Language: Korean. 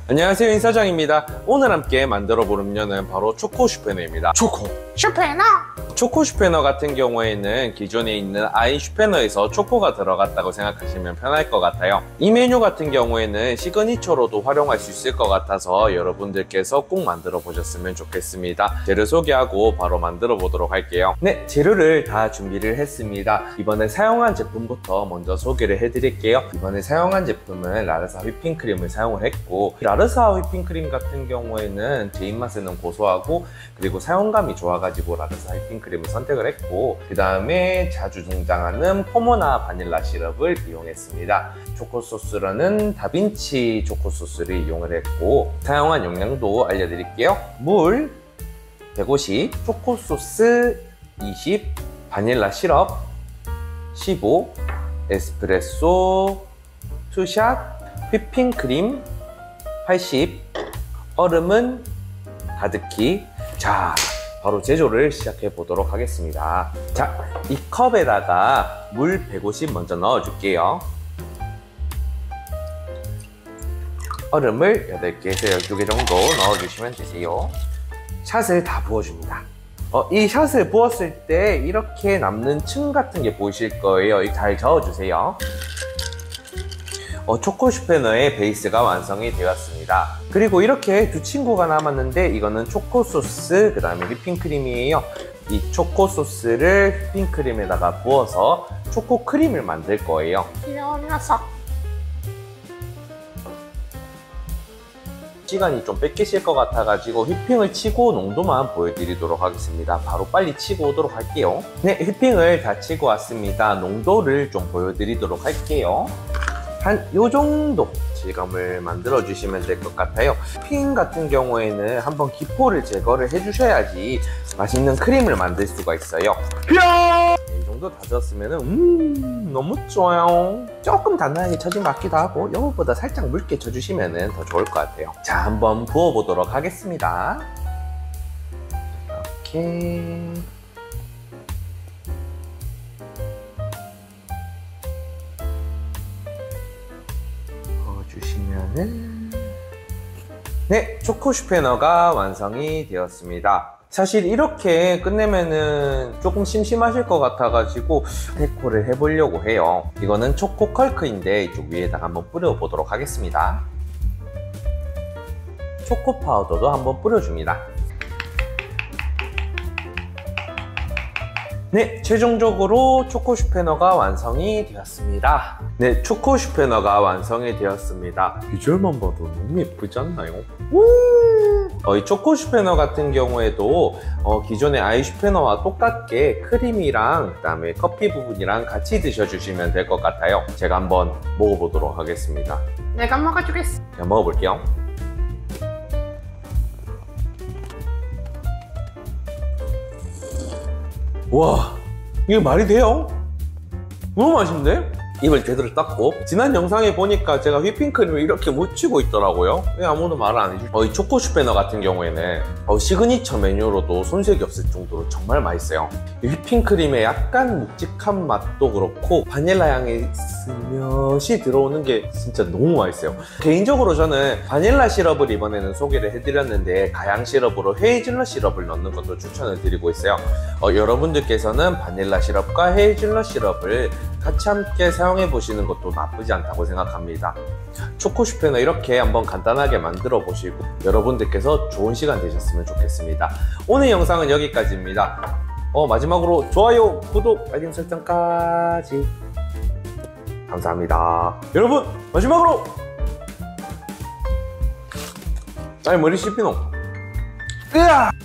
안녕하세요, 인사장입니다. 오늘 함께 만들어 볼 음료는 바로 초코 슈페너입니다. 초코 슈페너! 초코 슈페너 같은 경우에는 기존에 있는 아이 슈페너에서 초코가 들어갔다고 생각하시면 편할 것 같아요. 이 메뉴 같은 경우에는 시그니처로도 활용할 수 있을 것 같아서 여러분들께서 꼭 만들어 보셨으면 좋겠습니다. 재료 소개하고 바로 만들어 보도록 할게요. 네, 재료를 다 준비를 했습니다. 이번에 사용한 제품부터 먼저 소개를 해드릴게요. 이번에 사용한 제품은 라르사 휘핑크림을 사용을 했고, 라르사 휘핑크림 같은 경우에는 제 입맛에는 고소하고 그리고 사용감이 좋아가지고 라르사 휘핑크림을 선택을 했고, 그 다음에 자주 등장하는 포모나 바닐라 시럽을 이용했습니다. 초코 소스로는 다빈치 초코 소스를 이용을 했고, 사용한 용량도 알려드릴게요. 물 150, 초코 소스 20, 바닐라 시럽 15, 에스프레소 2샷, 휘핑크림 80, 얼음은 가득히. 자, 바로 제조를 시작해 보도록 하겠습니다. 자, 이 컵에다가 물 150 먼저 넣어 줄게요. 얼음을 8개에서 12개 정도 넣어 주시면 되세요. 샷을 다 부어줍니다. 이 샷을 부었을 때 이렇게 남는 층 같은 게 보이실 거예요. 잘 저어주세요. 초코 슈페너의 베이스가 완성이 되었습니다. 그리고 이렇게 두 친구가 남았는데, 이거는 초코 소스, 그 다음에 휘핑크림이에요. 이 초코 소스를 휘핑크림에다가 부어서 초코 크림을 만들 거예요. 귀여운 녀석. 시간이 좀 뺏기실 것 같아가지고 휘핑을 치고 농도만 보여드리도록 하겠습니다. 바로 빨리 치고 오도록 할게요. 네, 휘핑을 다 치고 왔습니다. 농도를 좀 보여드리도록 할게요. 한 요정도 질감을 만들어 주시면 될 것 같아요. 휘핑 같은 경우에는 한번 기포를 제거를 해주셔야지 맛있는 크림을 만들 수가 있어요. 이 정도 다졌으면 너무 좋아요. 조금 단단하게 쳐진 것 같기도 하고, 이거보다 살짝 묽게 쳐주시면 더 좋을 것 같아요. 자, 한번 부어보도록 하겠습니다. 이렇게 주시면은, 네, 초코 슈페너가 완성이 되었습니다. 사실 이렇게 끝내면은 조금 심심하실 것 같아가지고 데코를 해보려고 해요. 이거는 초코 컬크인데 이쪽 위에다가 한번 뿌려보도록 하겠습니다. 초코 파우더도 한번 뿌려줍니다. 네, 최종적으로 초코 슈페너가 완성이 되었습니다. 네, 초코 슈페너가 완성이 되었습니다. 비주얼만 봐도 너무 예쁘지 않나요? 이 초코 슈페너 같은 경우에도 기존의 아이 슈페너와 똑같게 크림이랑 그 다음에 커피 부분이랑 같이 드셔주시면 될 것 같아요. 제가 한번 먹어보도록 하겠습니다. 내가 먹어주겠어. 제가 먹어볼게요. 와, 이게 말이 돼요? 너무 맛있는데? 입을 제대로 닦고, 지난 영상에 보니까 제가 휘핑크림을 이렇게 묻히고 있더라고요. 왜 아무도 말을 안 해주죠? 이 초코 슈페너 같은 경우에는 시그니처 메뉴로도 손색이 없을 정도로 정말 맛있어요. 이 휘핑크림의 약간 묵직한 맛도 그렇고 바닐라 향이 스며시 들어오는 게 진짜 너무 맛있어요. 개인적으로 저는 바닐라 시럽을 이번에는 소개를 해드렸는데, 가양 시럽으로 헤이즐넛 시럽을 넣는 것도 추천을 드리고 있어요. 여러분들께서는 바닐라 시럽과 헤이즐넛 시럽을 같이 함께 사용해 보시는 것도 나쁘지 않다고 생각합니다. 초코 슈페너 이렇게 한번 간단하게 만들어 보시고 여러분들께서 좋은 시간 되셨으면 좋겠습니다. 오늘 영상은 여기까지입니다. 마지막으로 좋아요, 구독, 알림 설정까지 감사합니다. 여러분, 마지막으로 머리 씹히노. 으아!